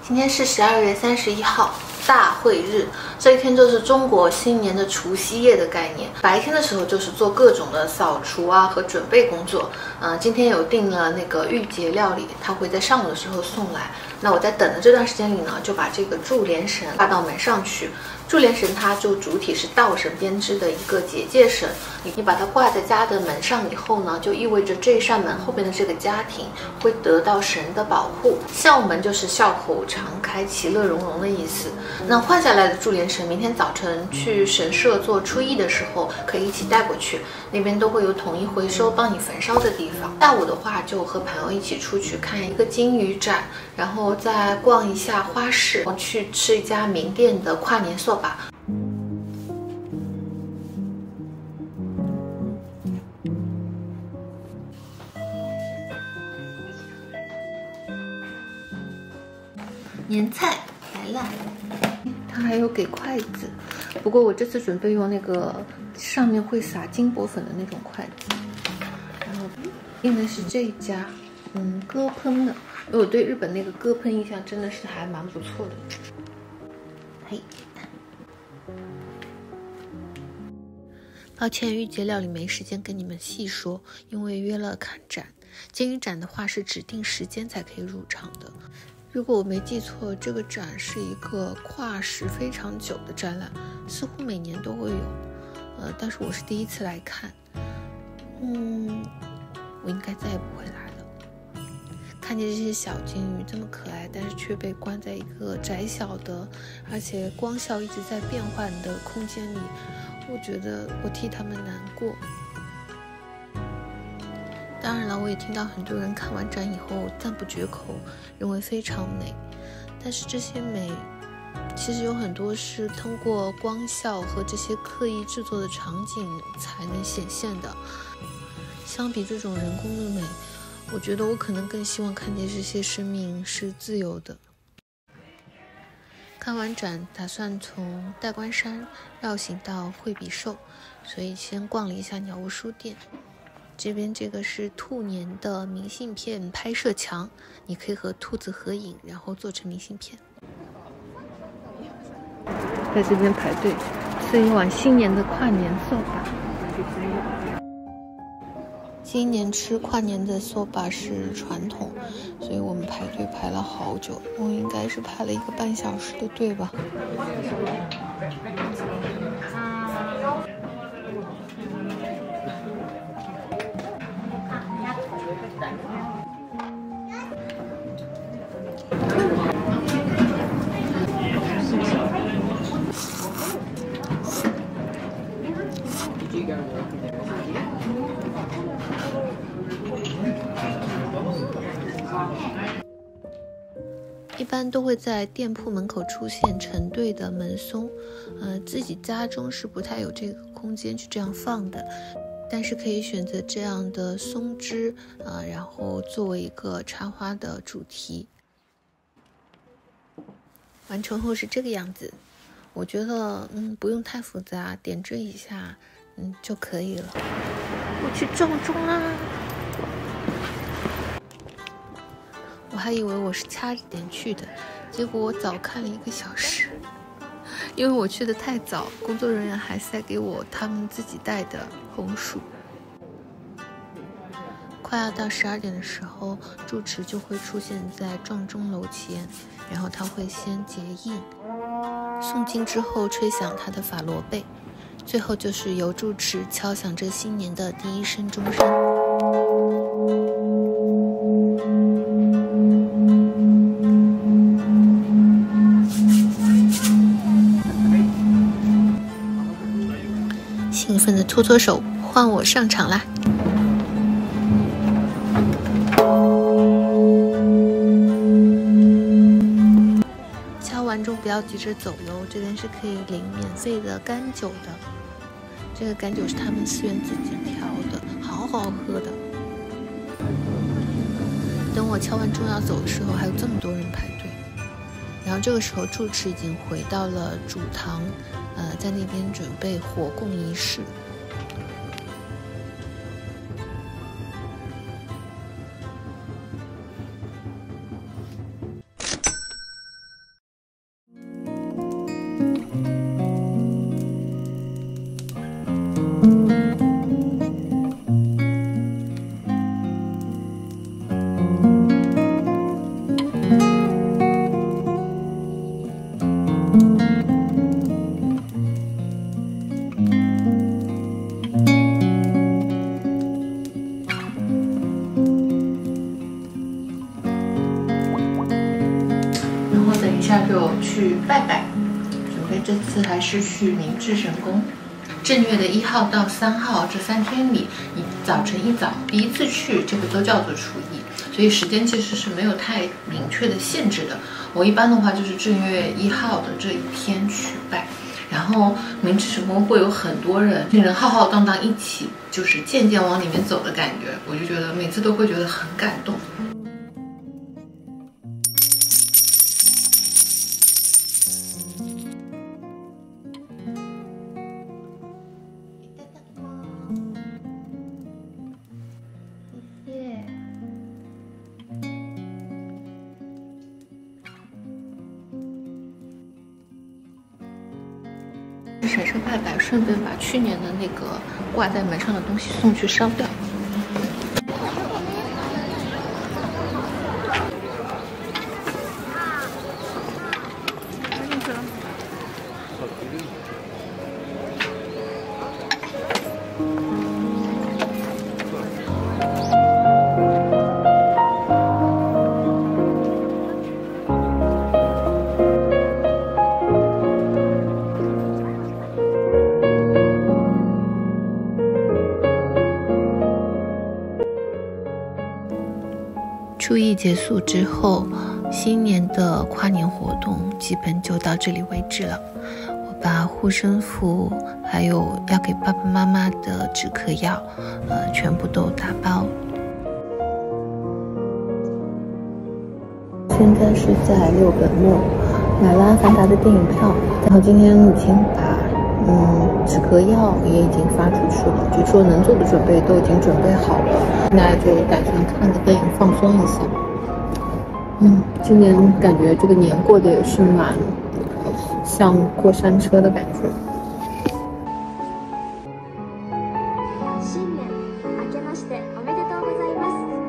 今天是12月31号，大会日。这一天就是中国新年的除夕夜的概念。白天的时候就是做各种的扫除啊和准备工作。今天有订了那个御节料理，它会在上午的时候送来。那我在等的这段时间里呢，就把这个注连绳挂到门上去。注连绳它就主体是稻绳编织的一个结界绳，你把它挂在家的门上以后呢，就意味着这扇门后边的这个家庭会得到神的保护。笑门就是笑口常开、其乐融融的意思。那换下来的注连绳，明天早晨去神社做初一的时候可以一起带过去，那边都会有统一回收帮你焚烧的地方。下午的话就和朋友一起出去看一个金鱼展，然后再逛一下花市，去吃一家名店的跨年寿把。年菜来了，它还有给筷子，不过我这次准备用那个上面会撒金箔粉的那种筷子，然后用的是这一家，鸽喷的，因为我对日本那个鸽喷印象真的是还蛮不错的。嘿，抱歉，御节料理没时间跟你们细说，因为约了看展。金鱼展的话是指定时间才可以入场的。如果我没记错，这个展是一个跨时非常久的展览，似乎每年都会有。但是我是第一次来看，我应该再也不会来了。看见这些小金鱼这么可爱，但是却被关在一个窄小的，而且光效一直在变换的空间里，我觉得我替他们难过。当然了，我也听到很多人看完展以后赞不绝口，认为非常美。但是这些美其实有很多是通过光效和这些刻意制作的场景才能显现的。相比这种人工的美，我觉得我可能更希望看见这些生命是自由的。看完展，打算从代官山绕行到惠比寿，所以先逛了一下鸟屋书店。这边这个是兔年的明信片拍摄墙，你可以和兔子合影，然后做成明信片。在这边排队吃一碗新年的跨年寿把。今年吃跨年的寿把是传统，所以我们排队排了好久，我应该是排了1个半小时的队吧。一般都会在店铺门口出现成对的门松，自己家中是不太有这个空间去这样放的，但是可以选择这样的松枝然后作为一个插花的主题。完成后是这个样子，我觉得不用太复杂，点缀一下就可以了。我去撞钟啦！我还以为我是掐着点去的，结果我早看了1个小时，因为我去的太早，工作人员还塞给我他们自己带的红薯。快要到12点的时候，住持就会出现在撞钟楼前，然后他会先结印，诵经之后吹响他的法螺贝，最后就是由住持敲响这新年的第1声钟声。兴奋的搓搓手，换我上场啦！敲完钟不要急着走哟，这边是可以领免费的干酒的。这个干酒是他们寺院自己调的，好好喝的。等我敲完钟要走的时候，还有这么多人排队。然后这个时候住持已经回到了主堂，在那边准备火供仪式。 拜拜，准备这次还是去明治神宫。正月的1号到3号这3天里，你早晨一早第一次去，这个都叫做初一，所以时间其实是没有太明确的限制的。我一般的话就是正月1号的这一天去拜，然后明治神宫会有很多人，令人浩浩荡荡一起就是渐渐往里面走的感觉，我就觉得每次都会觉得很感动。神社拜拜，顺便把去年的那个挂在门上的东西送去烧掉。初一结束之后，新年的跨年活动基本就到这里为止了。我把护身符还有要给爸爸妈妈的止咳药，全部都打包。现在是在六本木买了《阿凡达》的电影票，然后今天已经把止咳药也已经发出去了，就说能做的准备都已经准备好了，现在就打算看个电影放松一下。今年感觉这个年过得也是蛮像过山车的感觉。 新年明けましておめでとうございます。